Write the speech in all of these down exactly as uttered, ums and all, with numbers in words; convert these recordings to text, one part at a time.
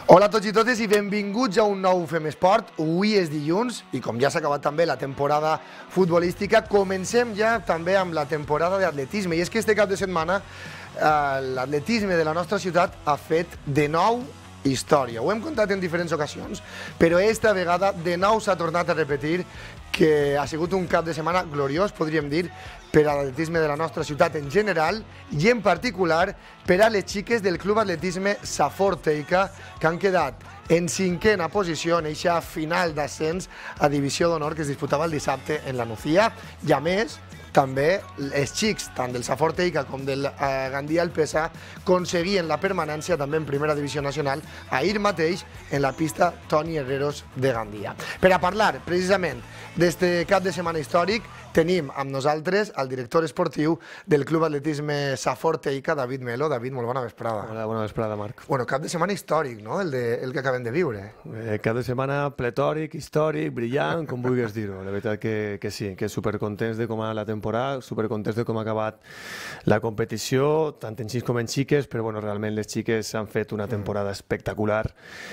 Hola a tots i totes i benvinguts a un nou Fem Esport. Avui és dilluns i com ja s'ha acabat també la temporada futbolística, comencem ja també amb la temporada d'atletisme. I és que este cap de setmana eh, l'atletisme de la nostra ciutat ha fet de nou història. Ho hem contat en diferents ocasions, però esta vegada de nou s'ha tornat a repetir que ha sigut un cap de setmana gloriós, podríem dir, per a l'atletisme de la nostra ciutat en general i en particular per a les xiques del Club Atletisme Safor Teica, que han quedat en cinquena posició en eixa final d'ascens a Divisió d'Honor que es disputava el dissabte en la Nucía. I a més, també els xics, tant del Safor Teica com del eh, Gandia Alpesa, aconseguien la permanència també en primera divisió nacional ahir mateix en la pista Toni Herreros de Gandia. Per a parlar precisament d'este cap de setmana històric, tenim amb nosaltres el director esportiu del Club Atletisme Safor Teica, David Melo. David, molt bona vesprada. Hola, bona vesprada, Marc. Bueno, cap de setmana històric, no?, el, de, el que acabem de viure. Eh, cap de setmana pletòric, històric, brillant, com vulguis dir-ho. La veritat que, que sí, que supercontents de com ha la temporada, supercontents de com ha acabat la competició, tant en xics com en xiques, però bueno, realment les xiques han fet una temporada espectacular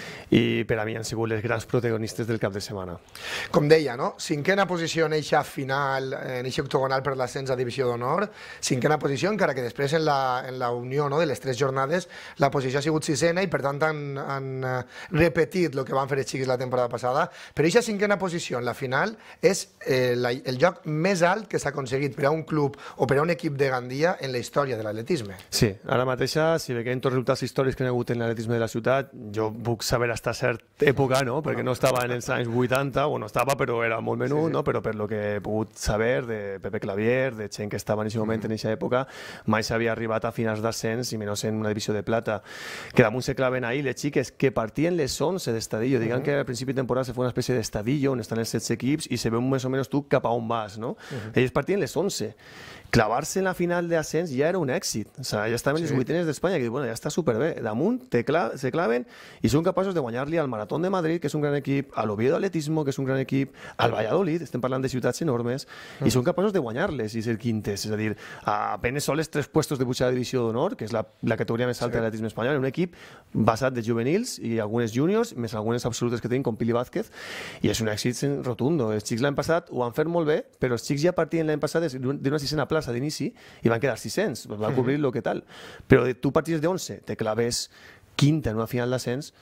i per a mi han sigut les grans protagonistes del cap de setmana. Com deia, no?, cinquena posició en eixa final, en eixa octogonal per l'ascens a Divisió d'Honor, cinquena posició, encara que després en la, en la unió, no?, de les tres jornades la posició ha sigut sisena i per tant han, han repetit el que van fer els xics la temporada passada, però eixa cinquena posició en la final és eh, la, el lloc més alt que s'ha aconseguit per a un club o per a un equip de Gandia en la història de l'atletisme. Sí, ara mateixa, si veiem tots els resultats històrics que hi ha hagut en l'atletisme de la ciutat, jo puc saber fins a certa època, no?, perquè no estava en els anys vuitanta, bueno, estava però era molt menut, sí, sí. No?, però per lo que he pogut saber de Pepe Clavier, de gent que estava en aquest moment, en aquesta època, mai s'havia arribat a finals d'ascens i menys en una divisió de plata, que damunt se claven ahí les xiques que partien les onze d'estadillo, digan que al principi de temporada se fa una espècie d'estadillo on estan els setze equips i se veu més o menys tu cap a on vas, no? Ells partien les onze. Clavar-se en la final d'ascens ja era un èxit. O sigui, ja estaven sí. Les vuitenes d'Espanya, que bueno, ja està superbé. Damunt te cla se claven i són capaços de guanyar-li al Maratón de Madrid, que és un gran equip, a l'Oviedo Atletismo, que és un gran equip, al Valladolid, estem parlant de ciutats enormes, mm. i són capaços de guanyar-les i ser quintes. És a dir, apenas sols tres puestos de pujar a Divisió d'Honor, que és la, la categoria més alta sí. de l'atletisme espanyol, un equip basat de juvenils i algunes juniors, més algunes absolutes que tenim, com Pili Vázquez, i és un èxit rotundo. Els xics l'any passat ho han fet molt bé, però els xics ja partien l'any passat d'una sisena plaça d'inici i van quedar sis-cents, van cobrir lo que tal. Però tu parties d'onze, te claves quinta en una final d'ascens,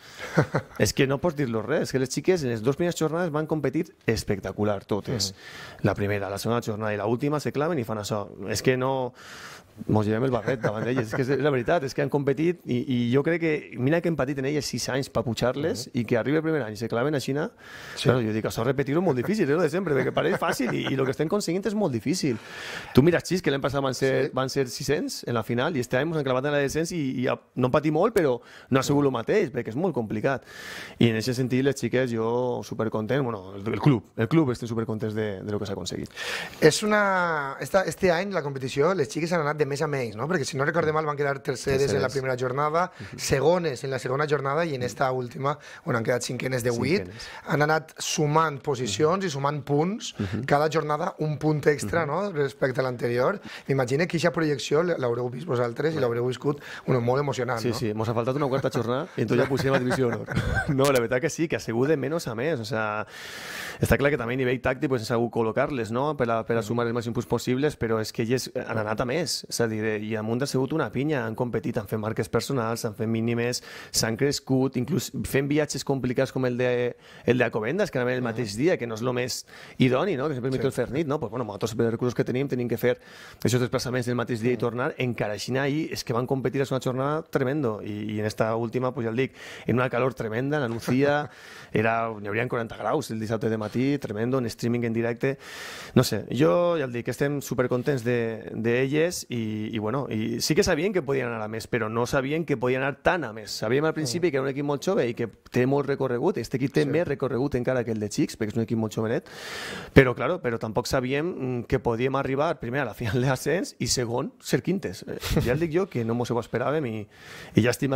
és que no pots dir-lo res, és que les xiques en les dues primeres jornades van competir espectacular, totes. La primera, la segona jornada i l'última se claven i fan això. És que no... Mos llevem el barret davant d'elles, és que és la veritat, és que han competit i, i jo crec que, mira que hem patit en elles sis anys per pujar-les i que arribi el primer any i se claven a Xina, sí. Claro, jo dic, això repetir-ho és molt difícil, és el de sempre, perquè pareix fàcil i, i el que estem aconseguint és molt difícil. Tu mires xics que l'any passat van ser, sí. van ser sis-cents en la final i este any ens han clavat en la descens i, i no han patit molt, però no ha sigut el mateix, perquè és molt complicat. I en aquest sentit, les xiques, jo supercontent, bueno, el club, el club estem supercontents de, de lo que s'ha aconseguit. És una... Esta, este any, la competició, les xiques han anat de més a menys, no? Perquè si no recordem mal van quedar terceres, terceres en la primera jornada, uh-huh. segones en la segona jornada i en esta última on han quedat cinquenes de vuit. Han anat sumant posicions uh-huh. i sumant punts, uh-huh. cada jornada un punt extra, uh-huh. no?, respecte a l'anterior. M'imagino que aquesta projecció l'haureu vist vosaltres i l'haureu viscut bueno, molt emocionant, sí, no? Sí, sí, mos ha faltat una quarta jornada i entonces ja pusiem a Divisió d'Honor. No, la veritat que sí, que ha sigut de menys a més, o sea, està clar que també a nivell tàctic pues, s'ha hagut col·locar-les, no?, per a, per a sumar els màxims punts possibles, però és que elles han anat a més, és a dir, i amunt ha sigut una pinya, han competit, han fet marques personals, han fet mínimes, s'han crescut, inclús fent viatges complicats com el de el d'Alcobendas, que anaven el mateix dia, que no és el més idoni, no?, que sempre sí. el Fernit, no? Pues, bueno, amb tots els recursos que tenim, tenim que fer aquests desplaçaments el mateix dia i tornar, encara així ahir és que van competir, és una jornada tremendo, i, i en esta última, pues ja el dic, en una calor tremenda, la Nucía, era, n'hi haurien quaranta graus el dissabte de matí, tremendo, en streaming en directe, no sé, jo ja el dic, estem supercontents d'elles de, i, i bueno, i sí que sabien que podien anar a més, però no sabien que podien anar tan a més. Sabíem al principi que era un equip molt jove i que té molt recorregut, aquest equip té sí. més recorregut encara que el de xics, perquè és un equip molt jovenet, però, claro, però tampoc sabíem que podíem arribar primer a la final d'ascens i segon, ser quintes. Ja el dic jo, que no mos ho esperàvem i, i llàstima que no hi hagués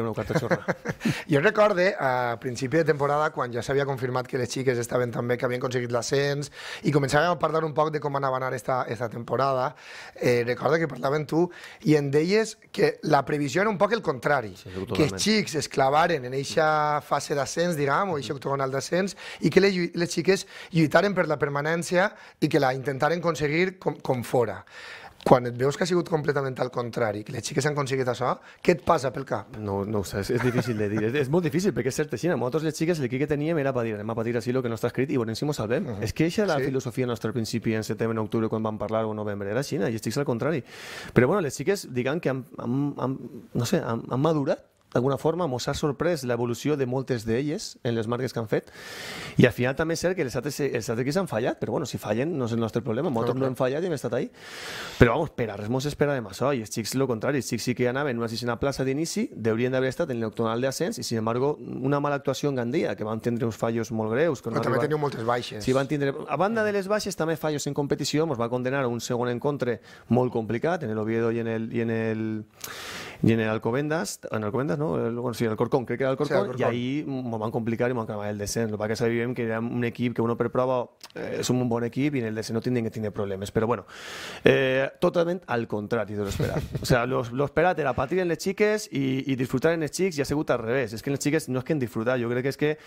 una quarta jornada. Jo recorde, a principi de temporada, quan ja s'havia confirmat que les xiques estaven també, que havien aconseguit l'ascens, i començàvem a parlar un poc de com anava a anar esta, esta temporada, eh, recorda que parlaven tu i em deies que la previsió era un poc el contrari, sí, que els xics es clavaren en eixa fase d'ascens, diguem, o eixa octogonal d'ascens, i que les, les xiques lluitaren per la permanència i que la intentaren aconseguir com, com fora. Quan et veus que ha sigut completament al contrari, que les xiques han aconseguit això, què et passa pel cap? No, no ho sé, és, és difícil de dir. És, és molt difícil, perquè és cert, així, nosaltres les xiques el que teníem era patir, anem a patir així el que no està escrit i bueno, si m'ho salvem. Uh -huh. És que eixa la sí. filosofia nostra al principi, en setembre, en octubre, quan vam parlar, o novembre, era així, i els xics al contrari. Però bueno, les xiques, diguem que han, han, han, no sé, han, han madurat, d'alguna forma, mos ha sorprès l'evolució de moltes d'elles en les marques que han fet i al final també és cert que els altres, els altres equips han fallat, però bueno, si fallen no és el nostre problema, nosaltres no, no hem fallat i hem estat ahí, però vamos, per a res mos esperàvem això i els xics el contrari, els xics sí que anaven en una sisena plaça d'inici, deurien d'haver estat en l'octonal d'ascens i sin embargo una mala actuació en Gandia, que van tindre uns fallos molt greus. Que no també arribar... teniu moltes baixes. Sí, van tindre, a banda de les baixes també fallos en competició, mos va condenar a un segon encontre molt complicat en el Oviedo i en el, i en el i en el Alcobendas, en el Alcobendas, no? El, bueno, sí, el Corcón, crec que era el Corcón, sí, el Corcón. I ahí m'ho van complicar i m'ho acabar el descens. El que sabíem que era un equip que uno per prova eh, és un bon equip i en el descens no tindrien que tindre problemes. Però bueno, eh, totalment al contrari de l'esperat. O sea, l'esperat era patir en les xiques i, i disfrutar en els xics i ha sigut al revés. És que en les xiques no és que en disfrutar, jo crec que és que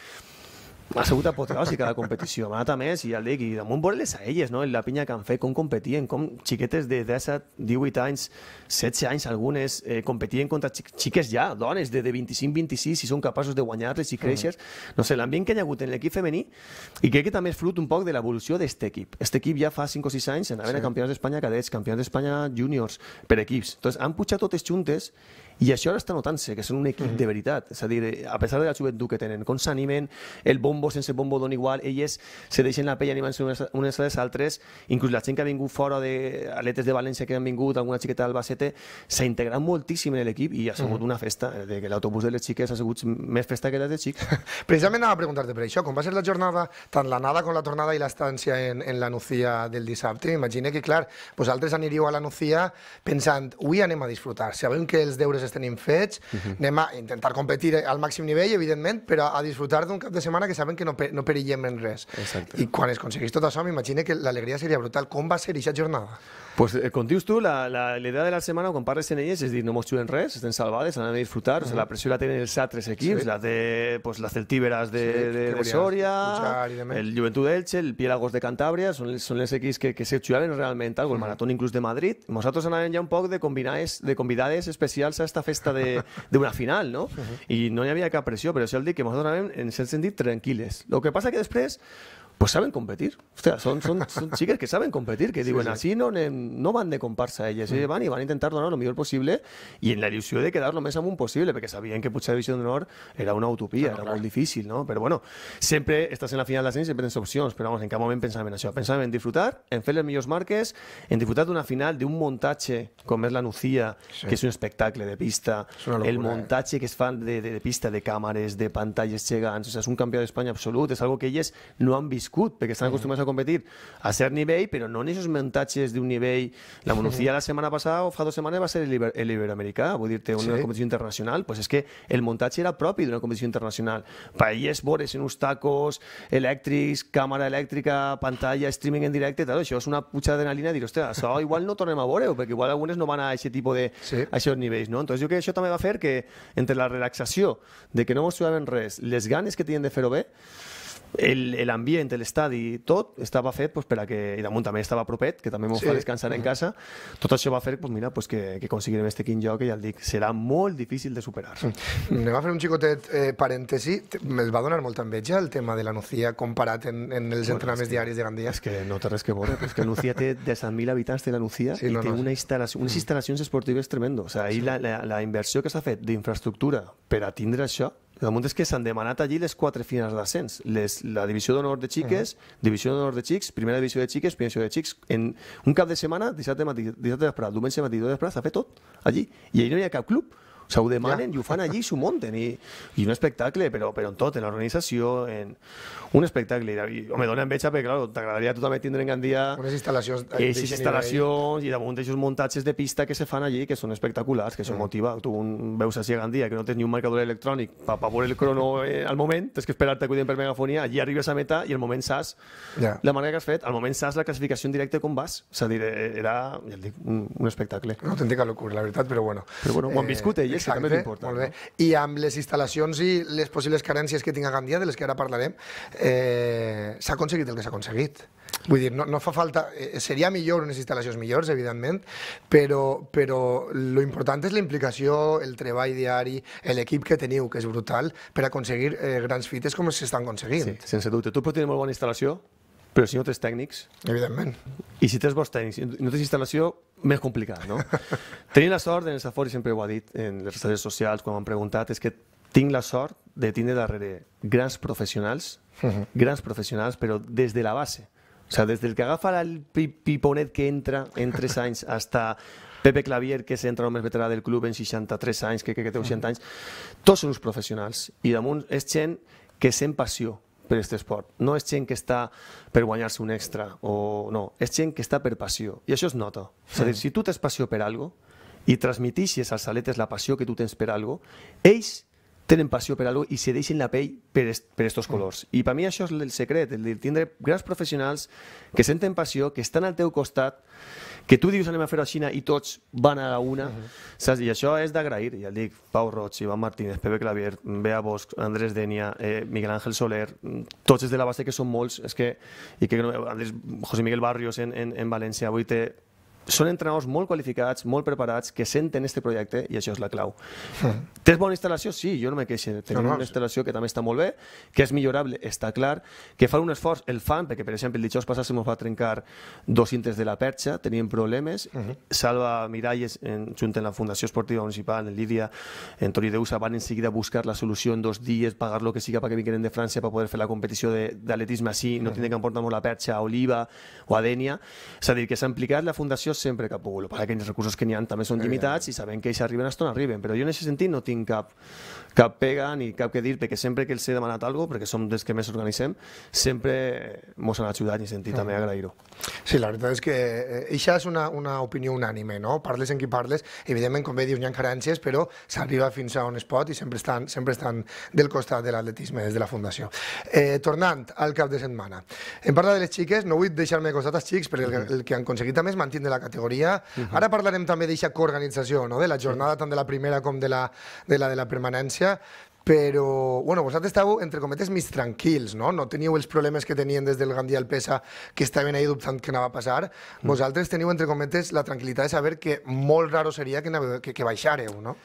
ha sigut apoteòsica la competició, m'ha anat a més i ja el dic, i damunt veure-les a elles, no? La pinya que han fet, com competien, com xiquetes de disset, divuit anys, setze anys algunes, eh, competien contra xiques ja, dones de, de vint-i-cinc vint-i-sis, si són capaços de guanyar-les i créixer. Mm. No sé, l'ambient que hi ha hagut en l'equip femení, i crec que també és fruit un poc de l'evolució d'aquest equip. Aquest equip ja fa cinc o sis anys anaven sí. a campionats d'Espanya cadets, campionats d'Espanya juniors, per equips. Entonces, han pujat totes juntes i això ara està notant-se, que són un equip mm. de veritat. És a dir, a pesar de la joventut que tenen, com s'animen, el bombo sense bombo dona igual, elles se deixen la pell animant-se unes, unes a les altres, inclús la gent que ha vingut fora de atletes de València que han vingut, alguna xiqueta d'Albacete, s'ha integrat moltíssim en l'equip i ha sigut mm. una festa, de que l'autobús de les xiques ha sigut més festa que les de xics. Precisament anava a preguntar-te per això, com va ser la jornada, tant l'anada com la tornada i l'estància en, en la Nucía del dissabte, m'imagino que, clar, vosaltres aniríeu a la Nucía pensant, avui anem a disfrutar, sabem que els deures els tenim fets, uh -huh. anem a intentar competir al màxim nivell, evidentment, però a disfrutar d'un cap de setmana que sabem que no, no perillem en res. Exacte. I quan es aconseguís tot això, m'imagino que l'alegria seria brutal. Com va ser aquesta jornada? Pues, eh, com dius tu, la, la, la idea de la setmana, quan parles en elles, és dir, no mos juguen res, estem salvades, anem a disfrutar, uh -huh. o sea, la pressió la tenen els altres equips, sí. la de, pues, les celtíberes de, sí, de, de Soria, el Joventut d'Elche, el Piélagos de Cantàbria, són, són els equips que, que se jugaven realment algo, el maratón inclús de Madrid. Nosaltres anàvem ja un poc de, de convidades especials a esta festa d'una final, no? Uh -huh. I no hi havia cap pressió, però això el dic que nosaltres anàvem en cert sentit tranquil·les. El que passa que després pues saben competir. Hostia, son, son, son xiques que saben competir, que sí, diuen, sí. Así no, no van de comparsa elles, mm. van i van a intentar donar lo millor possible i en la il·lusió de quedar lo més amunt possible, perquè sabien que pujar a Divisió d'Honor era una utopia, era molt difícil, no? Però bueno, sempre estàs en la final de l'ascens i sempre tens opcions, però vamos, en cap moment pensàvem en això. Pensàvem en disfrutar, en fer les millors marques, en disfrutar d'una final, d'un muntatge com és la Nucía, sí. que és un espectacle de pista, locura, el muntatge eh? que es fa de, de, de pista, de càmeres, de pantalles gegants, o sea, és un campió d'Espanya absolut, és algo que elles no han viscut, perquè estan acostumats a competir a cert nivell, però no en aquests muntatges d'un nivell. La Nucía la setmana passada o fa dues setmanes va ser l'Iberoamericà, vull dir-te, una sí. competició internacional, pues és que el muntatge era propi d'una competició internacional. Per elles vores en uns tacos elèctrics, càmera elèctrica, pantalla, streaming en directe, tal, això és una puja d'adrenalina i dir, hòstia, això igual no tornem a veure, perquè igual algunes no van a aquest tipus de sí. a aquests nivells, no? Entonces jo crec que això també va fer que entre la relaxació de que no mos jugaven res, les ganes que tenien de fer-ho bé, l'ambient, l'estadi, tot estava fet pues, per a que, i damunt també estava propet, que també m'ho sí. fa descansar en casa, tot això va fer pues, mira, pues, que, que aconseguirem este quin joc, que ja el dic, serà molt difícil de superar. Anem a fer un xicotet eh, parèntesi, me'ls va donar molta enveja el tema de la Nucía comparat en, en els bueno, entrenaments diaris de Gandia. És que no té res que veure, és que Nucía té disset mil habitants de la Nucía sí, i no, té no, una instal·lació, unes instal·lacions esportives tremendo. O sigui, ahí sí. la, la, la inversió que s'ha fet d'infraestructura per a tindre això, damunt és que s'han demanat allí les quatre finals d'ascens, la divisió d'honor de xiques, uh -huh. divisió d'honor de xics, primera divisió de xiques, primera divisió de xics, en un cap de setmana, dissabte matí, dissabte vesprà, diumenge matí, diumenge vesprà, s'ha fet tot allí, i allí no hi ha cap club. O O sigui, ho demanen i ho fan allí i s'ho munten. I, i un espectacle, però, però en tot, en l'organització, en un espectacle. I, home, dona enveja perquè, clar, t'agradaria a tu també tindre en Gandia unes instal·lacions aquestes instal·lacions i damunt d'aquests muntatges de pista que se fan allí, que són espectaculars, que això Mm. motiva. Tu un, veus així a Gandia, que no tens ni un marcador electrònic per pa veure el crono eh, al moment, tens que esperar-te que ho diuen per megafonia, allí arribes a meta i al moment saps Ja. la manera que has fet, al moment saps la classificació en directe com vas. És a dir, era, ja et dic, un, un espectacle. Una autèntica locura, la veritat, però bueno. Però bueno, ho han viscut ells, que també és important. Molt bé. I amb les instal·lacions i les possibles carències que tinc a Gandia, de les que ara parlarem, eh, s'ha aconseguit el que s'ha aconseguit. Vull dir, no, no fa falta... Eh, seria millor unes instal·lacions millors, evidentment, però, però lo important és la implicació, el treball diari, l'equip que teniu, que és brutal, per aconseguir eh, grans fites com s'estan aconseguint. Sí, sense dubte. Tu pots tenir molt bona instal·lació, però si no tens tècnics... Evidentment. I si tens bons tècnics i no tens instal·lació, més complicat, no? Tenim la sort, en el Safori sempre ho ha dit, en les redes socials, quan m'han preguntat, és que tinc la sort de tindre darrere grans professionals, grans professionals, però des de la base. O sigui, des del que agafa el piponet que entra en tres anys hasta Pepe Clavier, que és l'entrenador més veterà del club en seixanta-tres anys, que, que, que té seixanta anys, tots són uns professionals. I damunt és gent que sent passió per aquest esport. No és gent que està per guanyar-se un extra, o no, és gent que està per passió. I això es nota. És a dir, si tu tens passió per alguna cosa i transmitixes als aletes la passió que tu tens per alguna cosa, ells tenen passió per alguna cosa i se deixen la pell per aquests colors. I per mi això és el secret, el de tindre grans professionals que senten passió, que estan al teu costat, que tu dius anem a fer a Xina i tots van a la una, uh -huh. saps? I això és d'agrair. Ja et dic, Pau Roig, Ivan Martínez, Pepe Clavier, Bea Bosch, Andrés Denia, eh, Miguel Ángel Soler, tots els de la base que són molts, és que, i que Andrés, José Miguel Barrios en, en, en València, avui té... Són entrenadors molt qualificats, molt preparats, que senten este projecte i això és la clau. Mm. Tens bona instal·lació? Sí, jo no me queixo. Tenim no, no. una instal·lació que també està molt bé, que és millorable, està clar, que fan un esforç, el fan, perquè per exemple el dijous passat se ens va trencar dos cintes de la perxa, teníem problemes, mm -hmm. Salva Miralles, en, junt amb la Fundació Esportiva Municipal, en Lídia, en Tori Deusa, van en seguida buscar la solució en dos dies, pagar lo que siga perquè vinguin de França per poder fer la competició d'atletisme així, no mm -hmm. tindre que emportar-nos la perxa a Oliva o a Dènia. És a dir, que s'ha implicat la Fundació sempre que ha pogut. Perquè els recursos que n'hi ha també són limitats i sabem que ells arriben a on arriben, però jo en aquest sentit no tinc cap, cap pega ni cap que dir, perquè sempre que els he demanat alguna cosa, perquè som dels que més organitzem, sempre mos han ajudat i sentit també agrair-ho. Sí, la veritat és que això és una, una opinió unànime, no? Parles en qui parles, evidentment, com bé dius, n'hi ha carències, però s'arriba fins a on es pot i sempre estan, sempre estan del costat de l'atletisme, des de la Fundació. Eh, tornant al cap de setmana. Em parla de les xiques, no vull deixar-me de costat els xics, perquè el, el que han aconseguit també és mantenir la categoria. Uh -huh. Ara parlarem també d'aquesta coorganització, no? De la jornada, tant de la primera com de la de la, de la permanència, però, bueno, vosaltres estàveu, entre cometes, mig tranquils, no? No teníeu els problemes que tenien des del Gandia al Pesa, que estaven ahí dubtant què anava a passar. Vosaltres teniu, entre cometes, la tranquil·litat de saber que molt raro seria que, que, que baixàreu, no?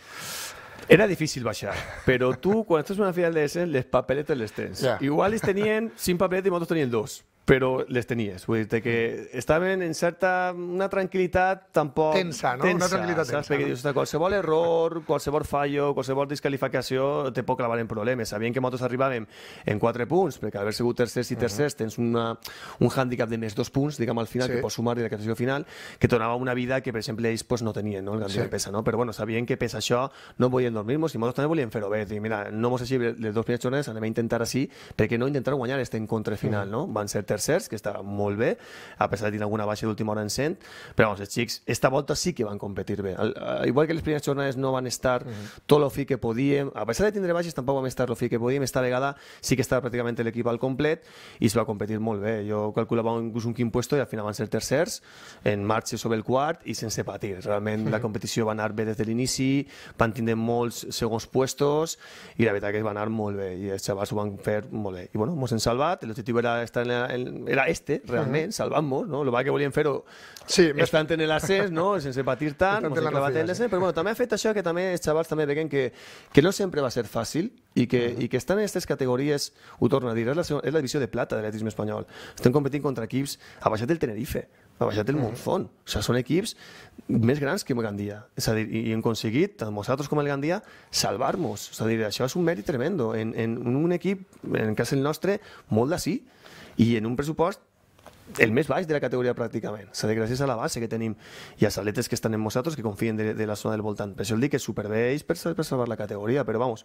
Era difícil baixar, però tu, quan estàs en una final de ese, les papeletes les tens. Yeah. Igual els tenien sin papelet i nosaltres tenien dos, però les tenies. Vull dir que estaven en certa... una tranquil·litat tampoc... Tensa, no? Tensa, una tranquil·litat tensa. Perquè dius, qualsevol error, qualsevol fallo, qualsevol descalificació te pot clavar en problemes. Sabien que nosaltres arribàvem en quatre punts, perquè haver sigut tercers i tercers uh -huh. tens una, un hàndicap de més dos punts, diguem, al final, sí. que pots sumar de la classificació final, que donava una vida que, per exemple, ells pues, no tenien, no? El Gandia sí. Pesa, no? Però bueno, sabien que pesa això no volien dormir-nos i nosaltres també volíem fer-ho bé. Dir, mira, no mos així les dues primeres jornades, anem a intentar així, perquè no intentaron guanyar este encontre final, uh -huh. no? Van ser tercers, que estava molt bé, a pesar de tenir alguna baixa d'última hora en cent, però vamos, els xics, esta volta sí que van competir bé. Al, a, igual que les primeres jornades no van estar uh -huh. tot el fi que podíem, a pesar de tindre baixes tampoc vam estar el fi que podíem, esta vegada sí que estava pràcticament l'equip al complet i es va competir molt bé. Jo calculava inclús un quin puesto i al final van ser tercers, en marxa sobre el quart i sense patir. Realment uh -huh. la competició va anar bé des de l'inici, van tindre molts segons puestos i la veritat que va anar molt bé i els xavals ho van fer molt bé. I bueno, mos hem salvat, l'objectiu era, estar en la, en, era este, realment, uh -huh. salvant-nos, no? El que volíem fer-ho sí, estant en l'accés, no? Sense patir tant, mos hem clavat en l'accés, però bueno, també ha fet això que també els xavals també veuen que, que no sempre va ser fàcil i que, uh -huh. i que estan en aquestes categories, ho torno a dir, és la, és la divisió de plata de l'atletisme espanyol. Estem competint contra equips, ha baixat el Tenerife, ha baixat el Monzón, uh -huh. o sigui, són equips més grans que el Gandia, és a dir, i hem aconseguit, tant nosaltres com el Gandia, salvar-nos, és a dir, això és un mèrit tremendo, en, en un equip, en el cas el nostre, molt d'ací, i en un pressupost el més baix de la categoria pràcticament. O sigui, gràcies a la base que tenim i als atletes que estan en nosaltres, que confien de, de la zona del voltant. Per això el dic que superbé ells per, per salvar la categoria, però vamos,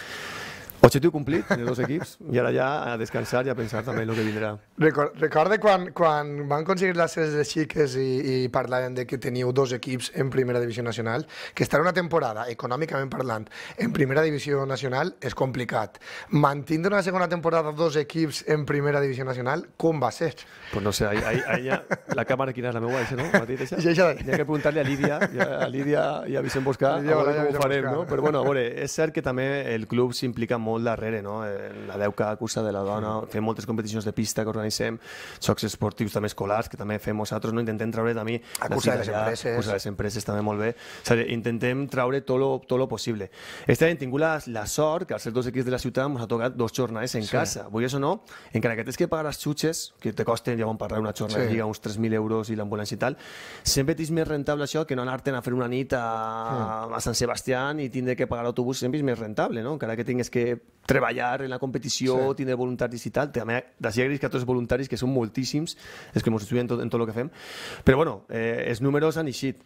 objectiu complit, en els dos equips, i ara ja a descansar i a pensar també en el que vindrà. Record, recorda quan, quan van aconseguir les seves xiques i, i parlaven de que teniu dos equips en primera divisió nacional, que estar una temporada, econòmicament parlant, en primera divisió nacional és complicat. Mantindre una segona temporada dos equips en primera divisió nacional, com va ser? Pues no sé, ahí, ahí, ahí ja, la càmera quina és la meva, no? Matit, això? Ja, ja. Hi ha que preguntar-li a Lídia, a Lídia i a Vicent Boscà, a veure com ho farem, no? Però bueno, a veure, és cert que també el club s'implica molt darrere, no? La deu K, cursa de la dona, fem moltes competicions de pista que organitzem, xocs esportius també escolars, que també fem nosaltres, no? Intentem traure també... A cursa de les empreses. Cursa de les empreses també molt bé. O sigui, intentem traure tot lo, tot lo possible. Este any hem tingut la, la sort que als ser dos equips de la ciutat ens ha tocat dos jornades en sí. casa. Vulguis o no, encara que tens que pagar les xutxes, que te costen, ja vam parlar, una jornada sí. de lliga, uns tres mil euros i l'ambulància i tal, sempre és més rentable això que no anar-te'n a fer una nit a, mm. a Sant Sebastián i tindre que pagar l'autobús, sempre és més rentable, no? Encara que tingues que treballar en la competició, sí. tindre voluntaris i tal, també d'ací agraïs que a tots els voluntaris, que són moltíssims, els que ens estudien tot, en tot el que fem, però bueno, eh, els números han eixit.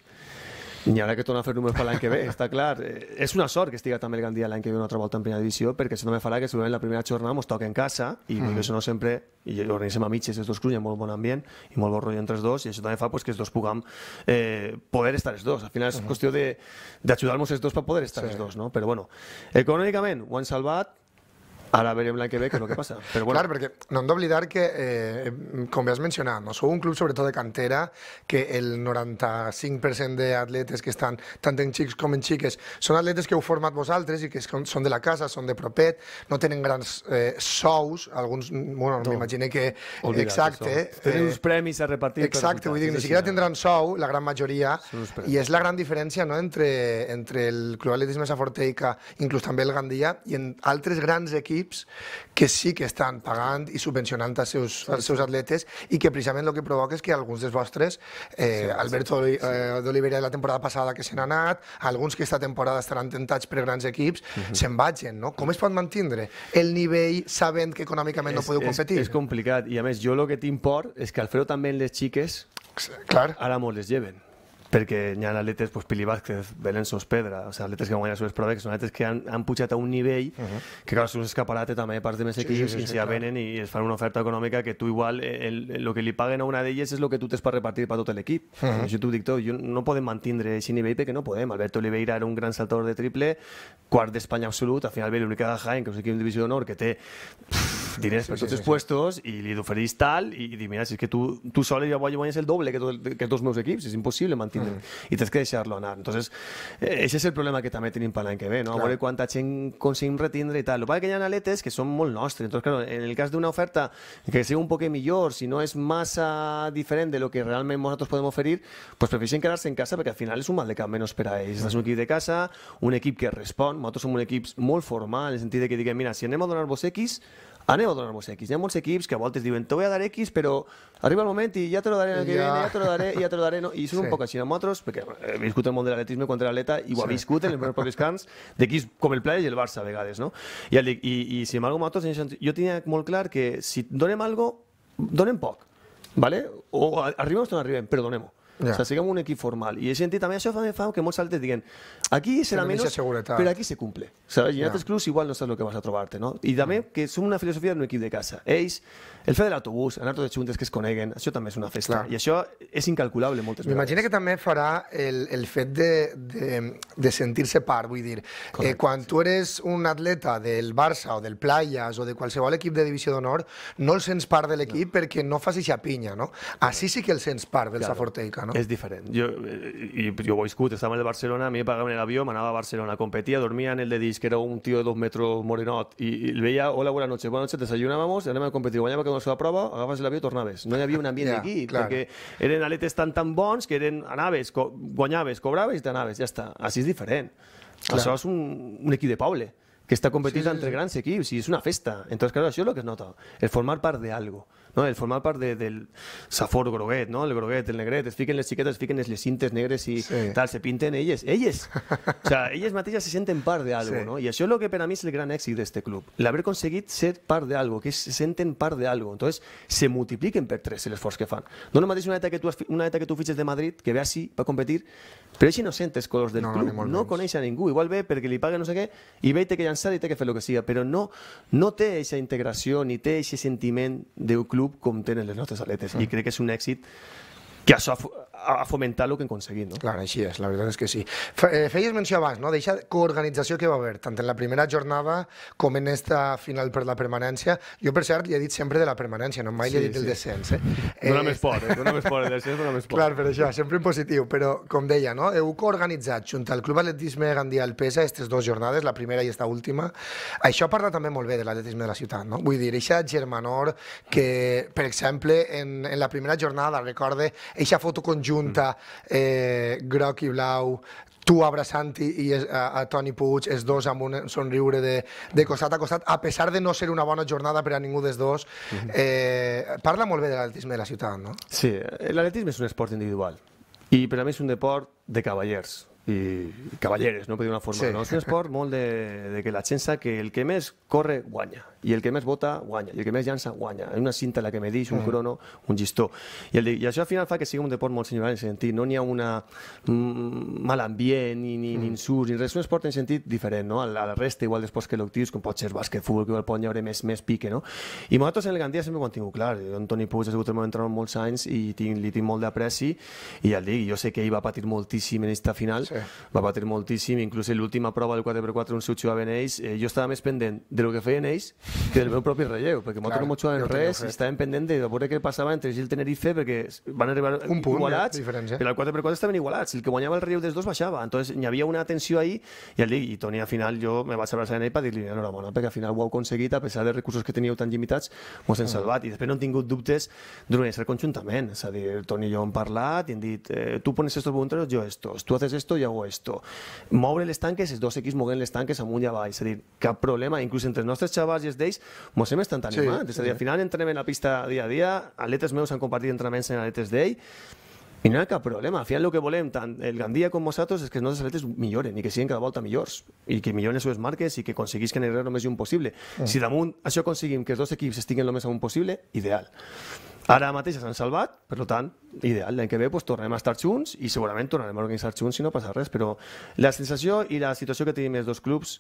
I ara que torna a fer números per l'any que ve, està clar. Eh, és una sort que estiga també el Gandia l'any que ve una altra volta en primera divisió, perquè això també farà que segurament la primera jornada ens toca en casa, i mm. això no sempre, i organitzem a mitges els dos clubs, hi ha molt bon ambient i molt bon rotllo entre els dos, i això també fa pues, que els dos puguem eh, poder estar els dos. Al final és mm. qüestió d'ajudar-nos els dos per poder estar sí. els dos, no? Però bueno, econòmicament ho han salvat. Ara veurem l'any que ve què és el que passa. Però bueno. Clar, perquè no hem d'oblidar que, eh, com bé has mencionat, no? Sou un club sobretot de cantera, que el noranta-cinc per cent d'atletes que estan tant en xics com en xiques són atletes que heu format vosaltres i que són de la casa, són de propet, no tenen grans eh, sous, alguns, bueno, no. m'imagino que... Oblidat, exacte. Eh, tenen uns premis a repartir. Exacte, vull dir, ni siquiera tindran sou, la gran majoria, i és la gran diferència no? entre, entre el Club Atletisme Saforteica, inclús també el Gandia, i en altres grans equips que sí que estan pagant i subvencionant els seus, els seus atletes i que precisament el que provoca és que alguns dels vostres, eh, sí, Alberto sí. eh, d'Olivera de la temporada passada que se n'ha anat, alguns que esta temporada estaran tentats per grans equips, uh -huh. se'n vagin, no? Com es pot mantenir el nivell sabent que econòmicament no podeu competir? És, és complicat, i a més jo el que tinc por és que al fer-ho també en les xiques, clar. ara mos les lleven. Perquè hi ha atletes, pues, Pili Vázquez, Belén Sospedra, o sigui, atletes que han guanyat les proves, que són atletes que han, han pujat a un nivell, uh -huh. que clar, és un escaparate també de parts de més equips, sí, sí, sí, i si ja venen i es fan una oferta econòmica que tu igual, el, el, el que li paguen a una d'elles és el que tu tens per repartir per tot l'equip. Uh -huh. Això t'ho dic tot, jo no podem mantenir aquest nivell perquè no podem. Alberto Oliveira era un gran saltador de triple, quart d'Espanya absolut, al final ve l'única de Jaén, que és un equip de divisió d'honor, que té pff, diners sí, per sí, tots sí, els sí. puestos i li oferís tal, i, i dic, mira, si és que tu, tu sol ja guanyes el doble que, tot, que tots els meus equips, és impossible mantenir. Uh -huh. I tens que deixar-lo anar. Entonces, eh, ese és el problema que també tenim per l'any que ve, no? A veure quanta gent aconseguim retindre i tal. El que passa que hi ha atletes que són molt nostres. Entonces, claro, en el cas d'una oferta que sigui un poc millor, si no és massa diferent de lo que realment nosaltres podem oferir, pues prefereixen quedar-se en casa perquè al final és un mal de cap menys per a ells. És un equip de casa, un equip que respon. Nosaltres som un equip molt formal, en el sentit de que diguem, mira, si anem a donar-vos X, anem a donar-vos X. Hi ha molts equips que a voltes diuen, te voy a dar X, però arriba el moment i ja te lo daré el que viene, ja te lo daré, ja te lo daré, no? I són sí. un poc així. Nosaltres, perquè he viscut el món de l'atletisme quan era atleta i ho sí. ha viscut en els meus propis camps d'equips com el Playa i el Barça a vegades, no? I, i, i si amb alguna cosa, jo tenia molt clar que si donem alguna cosa, donem poc, ¿vale? O arribem o no arribem, però donem-ho. Yeah. O sigui, siguem un equip formal. I he sentit també això fa, fa que molts altres diguen aquí serà menys, però aquí se cumple. O sigui, en altres clubs igual no saps el que vas a trobar-te, no? I també que som una filosofia d'un equip de casa. Ells, el fet de l'autobús, anar tots juntes que es coneguen, això també és una festa. Clar. I això és incalculable moltes vegades. M'imagino que també farà el, el fet de, de, de sentir-se part, vull dir. Eh, quan sí. tu eres un atleta del Barça o del Playas o de qualsevol equip de divisió d'honor, no el sents part de l'equip no. perquè no fas eixa pinya, no? Així sí que el sents part del claro. Saforteica, no? És diferent. Jo, eh, jo ho he viscut, estava en el Barcelona, a mi pagaven l'avió, m'anava a Barcelona, competia, dormia en el de disc, que era un tio de dos metros morenot, i, i el veia, hola, buenas noches, buenas noches, desayunábamos, anem a competir, guanyava que no la prova, agafes l'avió i tornaves. No hi havia un ambient yeah, aquí, clar. perquè eren atletes tan tan bons que eren, anaves, co guanyaves, cobraves i t'anaves, ja està. Així és diferent. Clar. Això és un, un equip de poble, que està competint sí, sí, entre sí. grans equips, i és una festa. Entonces, claro, això és el que es nota, el formar part de algo, no? El formar part de, del Safor groguet, no? El groguet, el negret, es fiquen les xiquetes, es fiquen les cintes negres i sí. tal, se pinten elles, elles, o sea, elles mateixes se senten part de algo, sí. no? I això és el que per a mi és el gran èxit d'este club, l'haver aconseguit ser part de algo, que se senten part de algo, entonces se multipliquen per tres l'esforç que fan. No només una neta que tu, una neta que tu fitxes de Madrid, que ve així per competir, però així no sent els colors del no, club, no, no coneix a ningú, igual ve perquè li paguen no sé què, i ve i té que llançar i té que fer el que siga, però no, no té aquesta integració ni té aquest sentiment d'un club com tenen les nostres atletes, i crec que és un èxit que això ha fomentat el que hem aconseguit, no? Clar, així és, la veritat és que sí. Feies menció abans, no?, d'eixa coorganització que va haver, tant en la primera jornada com en esta final per la permanència. Jo, per cert, li he dit sempre de la permanència, no mai li he dit el descens, eh? Dóna més por, eh? Dóna més por, el descens dóna més por. Clar, per això, sempre en positiu, però, com deia, no?, heu coorganitzat junt al Club Atletisme Gandia el Pesa aquestes dues jornades, la primera i esta última. Això parla també molt bé de l'atletisme de la ciutat, no? Vull dir, eixa germanor que, per exemple, en, en la primera jornada, recorde, eixa foto conjunta eh, groc i blau, tu abraçant i, i a, a Toni Puig, els dos amb un somriure de, de costat a costat, a pesar de no ser una bona jornada per a ningú dels dos. Eh, parla molt bé de l'atletisme de la ciutat, no? Sí, l'atletisme és un esport individual i per a mi és un deport de cavallers i cavalleres, no per dir una forma, sí. no? És un esport molt de, de que la gent sap que el que més corre guanya, i el que més vota guanya, i el que més llança guanya. Hi ha una cinta la que me dix, un crono, un gistó. I, el, i això al final fa que sigui un deport molt senyoral en sentit, no n'hi ha una mm, mal ambient, ni, ni, ni insults, ni res, és un esport en sentit diferent, no? A la, a la resta, igual d'esports col·lectius, com pot ser bàsquet, futbol, que poden haver més, més pique, no? I nosaltres en el Gandia sempre ho hem tingut clar. Jo, en Toni Puig, ha sigut el meu entrenador molts anys i tinc, li tinc molt d'apreci, i ja el dic, jo sé que ell va patir moltíssim en aquesta final, sí. va patir moltíssim, inclús en l'última prova del quatre per quatre on s'ho jugaven ells, eh, jo estava més pendent de lo que feien ells que del meu propi relleu, perquè nosaltres no jugaven res i estàvem pendent de veure què passava entre ells i el Tenerife, perquè van arribar un punt, igualats, eh? Però al quatre per quatre estaven igualats, el que guanyava el relleu dels dos baixava, entonces hi havia una tensió ahí, i, el, i Toni al final jo me vaig abraçar en ell per dir-li enhorabona, perquè al final ho heu aconseguit, a pesar dels recursos que teníeu tan limitats, mos hem salvat, i després no hem tingut dubtes d'organitzar conjuntament, és a dir, Toni i jo hem parlat i hem dit, eh, tu pones estos voluntarios, yo estos, tu haces esto, yo hago esto. Moure les tanques, els dos equips moguent les tanques amunt i avall, és a dir, cap problema, inclús entre els nostres xavals i els d'ells mos hem estat animant, sí, és a dir, al final entrenem en la pista dia a dia, atletes meus han compartit entrenaments en atletes d'ell, i no hi ha cap problema, al final el que volem tant el Gandia com nosaltres és que els nostres atletes milloren i que siguin cada volta millors, i que milloren les seves marques i que aconseguisquen el més lluny possible. Mm. Si damunt això aconseguim que els dos equips estiguen el més amunt possible, ideal. Ara mateix s'han salvat, per tant, ideal. L'any que ve pues, tornarem a estar junts i segurament tornarem a organitzar junts si no passa res, però la sensació i la situació que tenim els dos clubs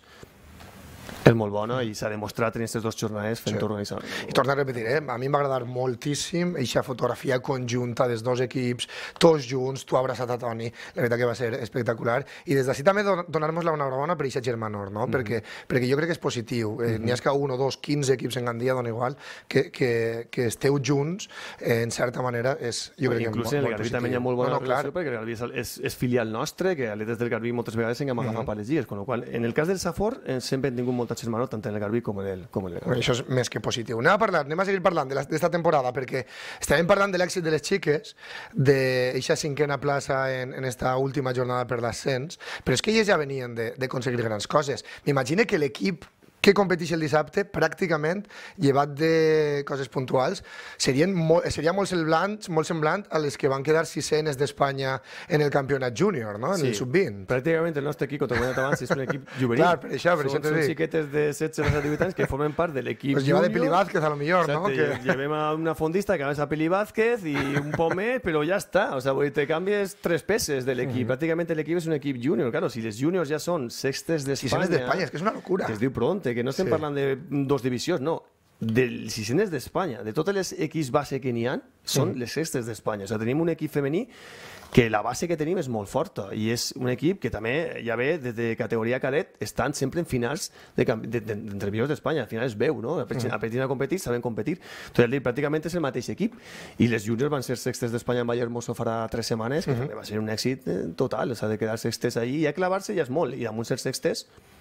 és molt bona i s'ha demostrat en aquestes dues jornades fent-ho sí. organitzar. I torno a repetir, eh? A mi m'ha agradat moltíssim aquesta fotografia conjunta dels dos equips, tots junts, tu abraçat a Toni, la veritat que va ser espectacular, i des d'ací també donar-nos la enhorabona per aquesta germanor, no? Mm -hmm. perquè, perquè jo crec que és positiu, eh, mm -hmm. n'hi ha que un o dos, quinze equips en Gandia, dona igual, que, que, que esteu junts, eh, en certa manera, és, jo crec inclús que en el Garbí també hi ha molt bona no, no, relació, perquè el Garbí és, és, és filial nostre, que atletes del Garbí moltes vegades s'han agafat mm -hmm. per les guies, con lo qual, en el cas del Safor, eh, sempre hem tingut molta germanor, tant en el Garbí com en el, com en el Garbí. Això és més que positiu. Anem a parlar, anem a seguir parlant d'esta temporada, perquè estàvem parlant de l'èxit de les xiques, d'eixa cinquena plaça en, en esta última jornada per l'ascens, però és que elles ja venien d'aconseguir grans coses. M'imagino que l'equip que competeix el dissabte, pràcticament, llevat de coses puntuals, serien molt, seria molt semblant, molt semblant a les que van quedar sisenes d'Espanya en el campionat júnior, no? En sí, el sub vint. Pràcticament el nostre equip, com t'ho he dit abans, és un equip juvenil. Clar, per això, per això t'ho dic. Són xiquetes de setze a divuit anys que formen part de l'equip pues júnior. Pues lleva de Pili Vázquez, a lo millor, no? Que... Llevem a una fondista que a Pili Vázquez i un poc més, però ja està. O sea, te canvies tres peces de l'equip. Mm -hmm. Pràcticament l'equip és un equip júnior. Claro, si les júniors ja són sextes d'Espanya... Sisenes d'Espanya, és que és una locura. Que es diu Pronte, que no estem sí. parlant de dos divisions, no, dels sisenes d'Espanya, de totes les equips base que n'hi ha, són mm. les sextes d'Espanya. O sigui, tenim un equip femení que la base que tenim és molt forta i és un equip que també ja ve des de categoria cadet, estan sempre en finals d'entreviors d'Espanya, al final es veu, no? Apetint a competir, saben competir. Entonces, pràcticament és el mateix equip i les júniors van ser sextes d'Espanya en Vallehermoso farà tres setmanes, que també va ser un èxit total, o sigui, de quedar sextes allí i a clavar-se ja és molt, i damunt ser sextes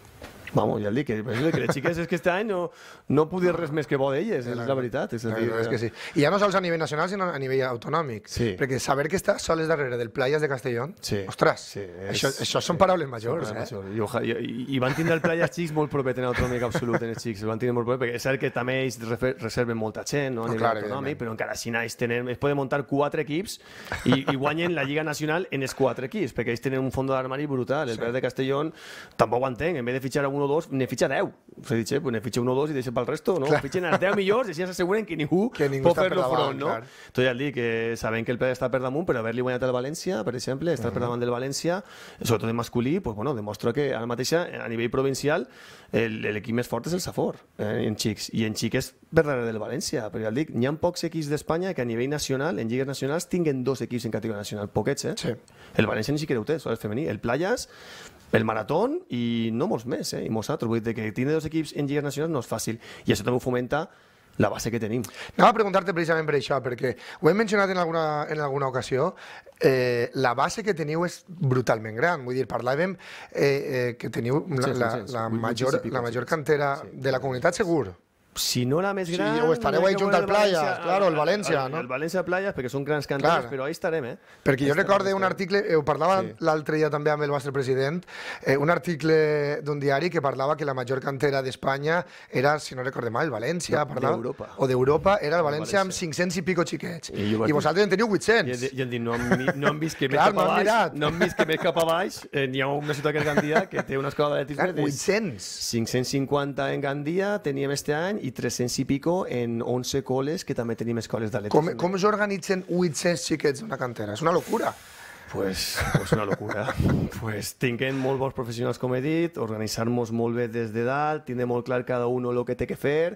Vamos, ja el dic, que, que les xiques és que este any no, no puc dir res més que bo d'elles, és la veritat. És, la veritat és que sí. I ja no sols a nivell nacional, sinó a nivell autonòmic. Sí. Perquè saber que estàs soles darrere del Playas de Castellón, sí. ostres, sí, és, això, això són sí. paraules majors. Eh? Major. I, i, I van tindre el Playas xics molt propet en autonòmic absolut, en els xics, el van tindre molt propet, perquè és cert que també ells reserven molta gent no, a no, nivell clar, autonòmic, però encara si naix tenen, es poden muntar quatre equips i, i guanyen la Lliga Nacional en els quatre equips, perquè ells tenen un fons d'armari brutal. El sí. Playas de Castellón tampoc ho entenc, en vez de fitxar a un o dos, ne fitxa deu. S'ha dit, pues ne fitxa un o dos i deixa pel resto, no? Clar. Fitxen els deu millors i així s'asseguren que ningú, que ningú pot fer-lo front, no? Clar. Tot ja dic que sabem que el Playas està per damunt, però haver-li guanyat el València, per exemple, estar uh -huh. per davant del València, sobretot en masculí, pues, bueno, demostra que ara mateix a nivell provincial l'equip més fort és el Safor, eh, en xics, i en xics per darrere del València, però ja el dic, n'hi ha pocs equips d'Espanya que a nivell nacional, en lligues nacionals, tinguen dos equips en categoria nacional, poquets, eh? Sí. El València ni siquiera ho té, sol el femení, el Playas, el Maratón i no molts més, eh? I nosaltres, vull dir que tindre dos equips en lligues nacionals no és fàcil, i això també ho fomenta la base que tenim. Anava a preguntar-te precisament per això, perquè ho hem mencionat en alguna, en alguna ocasió, eh, la base que teniu és brutalment gran, vull dir, parlàvem eh, eh, que teniu la, la, la, major, la major cantera sí. de la comunitat, segur. Si no la més gran... Sí, ho estareu ahí junt al Playas, claro, el València, no? El València Playas, perquè són grans canteres, però ahí estarem, eh? Perquè jo recorde un article, ho parlava l'altre dia també amb el vostre president, un article d'un diari que parlava que la major cantera d'Espanya era, si no recorde mal, el València, d'Europa. O d'Europa, era el València amb cinc-cents i pico xiquets. I vosaltres en teniu vuit-cents. I hem dit, no hem vist que més cap a baix, no hem vist que més cap a baix, n'hi ha una ciutat que és Gandia, que té una escola d'atletisme de vuit-cents. cinc-cents cinquanta en Gandia, teníem este any, i tres-cents i pico en onze coles, que també tenim escoles d'atletisme. Com, com s'organitzen vuit-cents xiquets d'una cantera? És una locura. Pues, pues una locura. Pues tinguem molt bons professionals, com he dit, organitzar-nos molt bé des de dalt, tindre molt clar cada un el que té que fer,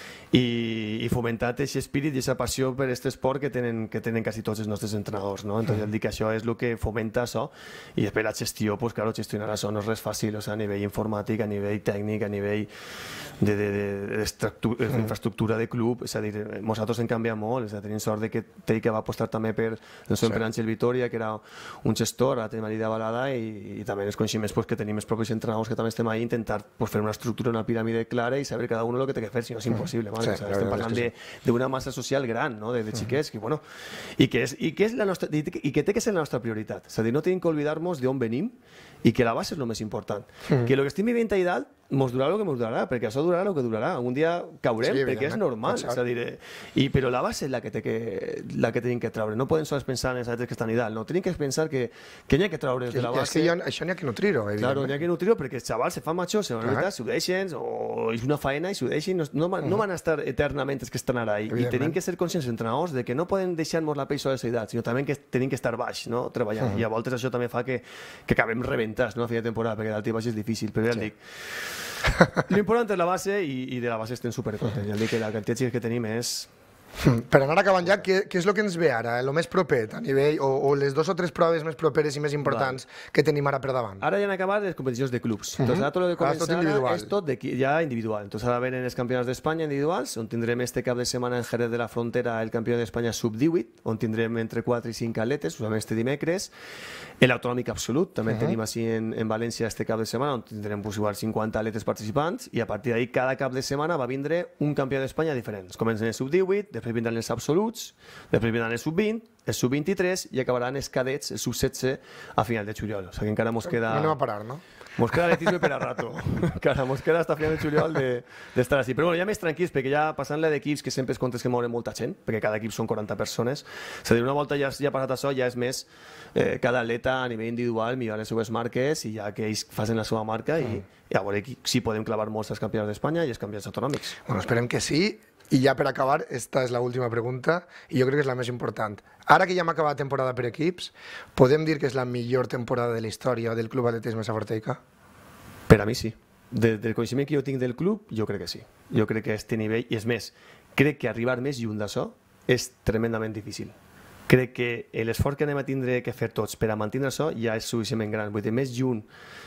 i, i fomentar aquest espírit i aquesta passió per aquest esport que tenen, que tenen quasi tots els nostres entrenadors, no? Entonces, dic que això és el que fomenta això, i després la gestió, pues claro, gestionar això no és res fàcil, o sea, a nivell informàtic, a nivell tècnic, a nivell de, de, de, de infraestructura de club, és a dir, nosaltres en canvia molt, és a dir, tenim sort de que Teica va apostar també per el seu emprant Àngel Vitoria, que era un gestor, ara tenim Alida Balada, i, i també els coneixements pues, que tenim els propis entrenadors que també estem ahí, intentar pues, fer una estructura, una piràmide clara i saber cada un el que té que fer, si no és impossible, ¿vale? Sí, o sea, estem parlant d'una massa social gran, no? de, de xiquets, que, bueno, i, que és, i, que és la nostra, i que té que ser la nostra prioritat. És a dir, no tenim que oblidar-nos d'on venim i que la base és el més important. Mm. Que el que estem vivint allà dalt mos durarà el que mos durarà, perquè això durarà el que durarà. Un dia caurem, sí, perquè és normal. És a dir, i, però la base és la que, té que, la que tenim que treure. No podem sols pensar en els altres que estan a dalt. No, tenim que pensar que, que n'hi ha que treure de la base. És que ha, això n'hi ha que nutrir-ho, evidentment. Claro, n'hi ha que nutrir-ho perquè els xavals se fan majors, se van a s'ho deixen, o és una feina i s'ho deixen. No, no, no van a estar eternament els que estan ara. I, i tenim que ser conscients, entrenadors, de que no poden deixar-nos la pell sobre la edat, sinó també que tenim que estar baix, no? Treballant. Uh -huh. I a voltes això també fa que, que acabem rebentats, no? A fi de temporada, perquè dalt i baix és difícil, però ja sí. el dic. L'important és la base i, i de la base estem supercontents. Ja el dic que la quantitat que tenim és... Per anar acabant ja, què, què és el que ens ve ara, el més proper a nivell, o, o les dos o tres proves més properes i més importants vale. que tenim ara per davant? Ara ja han acabat les competicions de clubs. Uh -huh. Entonces, ara tot el que comença ara és tot de, ja individual. Entonces, ara venen els campionats d'Espanya individuals, on tindrem este cap de setmana en Jerez de la Frontera el campió d'Espanya sub divuit, on tindrem entre quatre i cinc atletes, justament este dimecres. L'autonòmic absolut, també uh -huh. tenim així en, en València este cap de setmana, on tindrem pues, igual cinquanta atletes participants, i a partir d'ahí cada cap de setmana va vindre un campió d'Espanya diferent. Comencen el sub divuit, després vindran els absoluts, després vindran el sub vint, el sub vint-i-tres i acabaran els cadets, el sub setze, a final de juliol. O sigui que encara mos queda... No anem a parar, no? Mos queda atletisme per a rato. Encara mos queda fins final de juliol d'estar així. Però bueno, ja més tranquils, perquè ja passant-la d'equips, que sempre es comptes que moure molta gent, perquè cada equip són quaranta persones. És a dir, una volta ja, ja passat això, ja és més eh, cada atleta a nivell individual millorar les seves marques i ja que ells facin la seva marca i, mm. i a veure si podem clavar molts als campionats d'Espanya i els campionats autonòmics. Bueno, esperem que sí. I ja per acabar, esta és l'última pregunta i jo crec que és la més important. Ara que ja hem acabat temporada per equips, podem dir que és la millor temporada de la història del Club Atletisme Saforteica? Per a mi sí. De, del coneixement que jo tinc del club, jo crec que sí. Jo crec que a este nivell, i és més, crec que arribar més lluny d'això és tremendament difícil. Crec que l'esforç que anem a tindre que fer tots per a mantenir això ja és suficientment gran. Vull dir, més lluny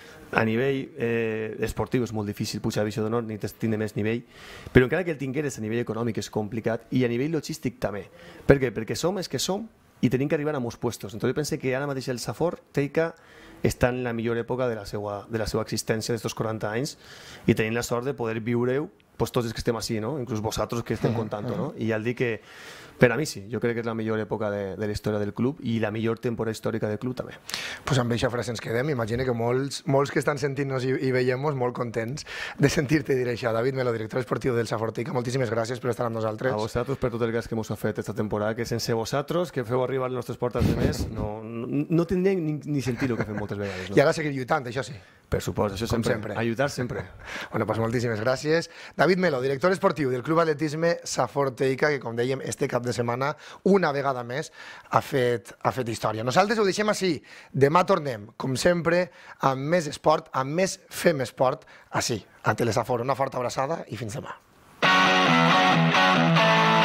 a nivell eh, esportiu és molt difícil pujar a Divisió d'Honor, ni tindre més nivell, però encara que el tingueres a nivell econòmic és complicat i a nivell logístic també. Per què? Perquè som els que som i tenim que arribar a molts puestos. Entonces jo penso que ara mateix el Safor Teica està en la millor època de la seva, de la seva existència d'estos quaranta anys i tenim la sort de poder viure-ho pues tots els que estem així, no? Inclús vosaltres que estem contant, no? I ja el dic que per a mi sí, jo crec que és la millor època de, de la història del club i la millor temporada històrica del club també. Pues amb aquesta frase ens quedem. Imagino que molts, molts que estan sentint-nos i, i veiem-nos molt contents de sentir-te dir això. David Melo, director esportiu del Safor Teica, moltíssimes gràcies per estar amb nosaltres. A vosaltres per tot el gas que ens ha fet esta temporada, que sense vosaltres, que feu arribar les nostres portes de més, no, no, no tindríem ni, ni sentit el que fem moltes vegades. No? I ara seguir lluitant, això sí. Per supost, això sempre. sempre. Ayudar sempre. Bueno, pues moltíssimes gràcies. David Melo, director esportiu del Club Atletisme Safor Teica, que com dèiem, este cap de setmana, una vegada més, ha fet, ha fet història. Nosaltres ho deixem així. Demà tornem, com sempre, amb més esport, amb més Fem Esport, així, a Telesafor. Una forta abraçada i fins demà.